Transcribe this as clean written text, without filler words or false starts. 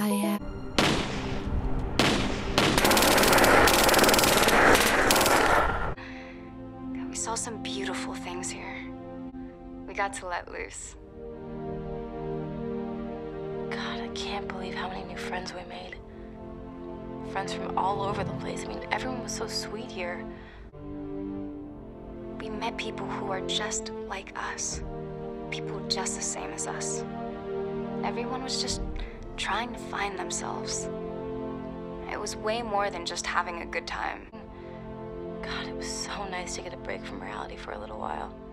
I God, we saw some beautiful things here. We got to let loose. God, I can't believe how many new friends we made. Friends from all over the place. I mean, everyone was so sweet here. We met people who are just like us. People just the same as us. Everyone was just trying to find themselves. It was way more than just having a good time. God, it was so nice to get a break from reality for a little while.